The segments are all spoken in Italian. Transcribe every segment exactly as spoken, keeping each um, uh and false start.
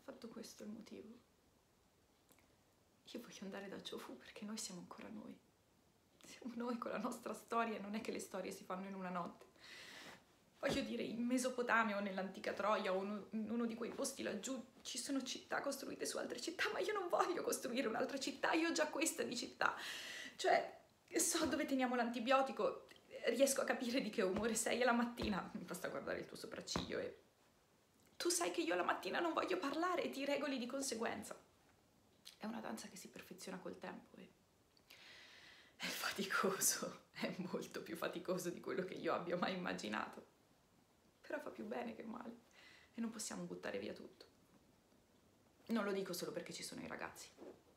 fatto questo il motivo. Io voglio andare da Chofu perché noi siamo ancora noi. Siamo noi con la nostra storia, non è che le storie si fanno in una notte. Voglio dire, in Mesopotamia o nell'antica Troia o in uno di quei posti laggiù ci sono città costruite su altre città, ma io non voglio costruire un'altra città, io ho già questa di città. Cioè, so dove teniamo l'antibiotico, riesco a capire di che umore sei e la mattina, basta guardare il tuo sopracciglio e tu sai che io la mattina non voglio parlare e ti regoli di conseguenza. È una danza che si perfeziona col tempo e è faticoso, è molto più faticoso di quello che io abbia mai immaginato. Però fa più bene che male e non possiamo buttare via tutto. Non lo dico solo perché ci sono i ragazzi.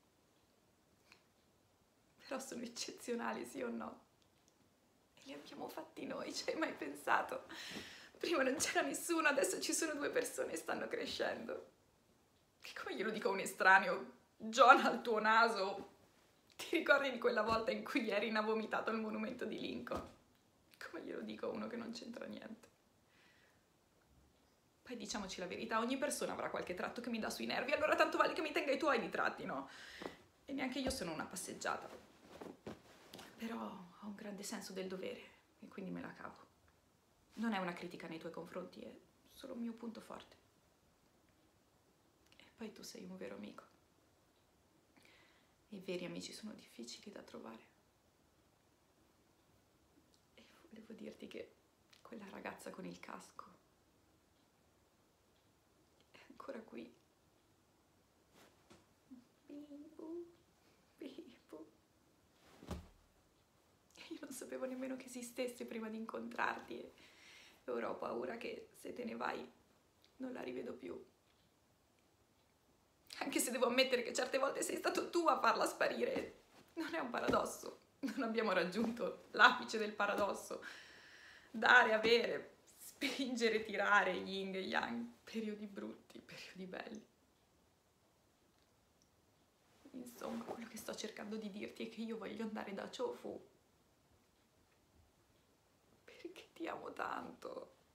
Però sono eccezionali, sì o no? E li abbiamo fatti noi, ci hai mai pensato? Prima non c'era nessuno, adesso ci sono due persone e stanno crescendo. Che come glielo dico a un estraneo? John al tuo naso, ti ricordi di quella volta in cui eri inavomitato al monumento di Lincoln? Come glielo dico a uno che non c'entra niente? Poi diciamoci la verità, ogni persona avrà qualche tratto che mi dà sui nervi, allora tanto vale che mi tenga i tuoi di tratti, no? E neanche io sono una passeggiata. Però ho un grande senso del dovere e quindi me la cavo. Non è una critica nei tuoi confronti, è solo un mio punto forte. E poi tu sei un vero amico. E i veri amici sono difficili da trovare. E volevo dirti che quella ragazza con il casco è ancora qui. Bibu, bibu. Io non sapevo nemmeno che esistesse prima di incontrarti e ora ho paura che se te ne vai non la rivedo più. Anche se devo ammettere che certe volte sei stato tu a farla sparire. Non è un paradosso. Non abbiamo raggiunto l'apice del paradosso. Dare, avere, spingere, tirare, yin e yang. Periodi brutti, periodi belli. Insomma, quello che sto cercando di dirti è che io voglio andare da Chofu. Perché ti amo tanto.